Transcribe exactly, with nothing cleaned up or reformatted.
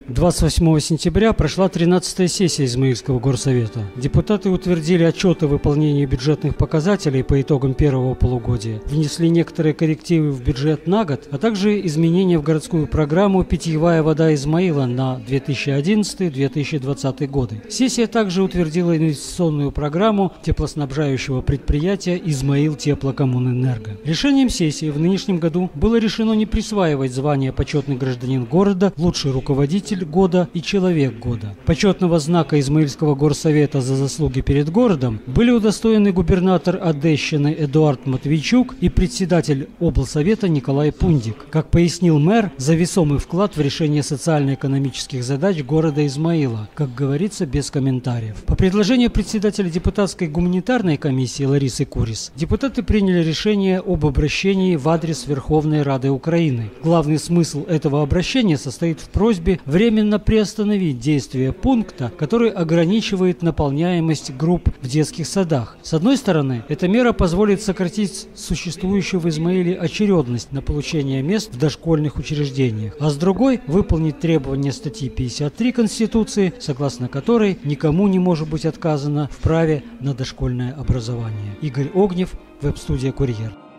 двадцать восьмого сентября прошла тринадцатая сессия Измаильского горсовета. Депутаты утвердили отчет о выполнении бюджетных показателей по итогам первого полугодия, внесли некоторые коррективы в бюджет на год, а также изменения в городскую программу «Питьевая вода Измаила» на две тысячи одиннадцатый — две тысячи двадцатый годы. Сессия также утвердила инвестиционную программу теплоснабжающего предприятия «Измаил Теплокоммунэнерго». Решением сессии в нынешнем году было решено не присваивать звание «Почетный гражданин города», «Лучший руководитель года» и «Человек года». Почетного знака Измаильского горсовета за заслуги перед городом были удостоены губернатор Одещины Эдуард Матвейчук и председатель облсовета Николай Пундик. Как пояснил мэр, за весомый вклад в решение социально-экономических задач города Измаила, как говорится, без комментариев. По предложению председателя депутатской гуманитарной комиссии Ларисы Курис, депутаты приняли решение об обращении в адрес Верховной Рады Украины. Главный смысл этого обращения состоит в просьбе временно приостановить действие пункта, который ограничивает наполняемость групп в детских садах. С одной стороны, эта мера позволит сократить существующую в Измаиле очередность на получение мест в дошкольных учреждениях, а с другой – выполнить требования статьи пятьдесят три Конституции, согласно которой никому не может быть отказано в праве на дошкольное образование. Игорь Огнев, веб-студия «Курьер».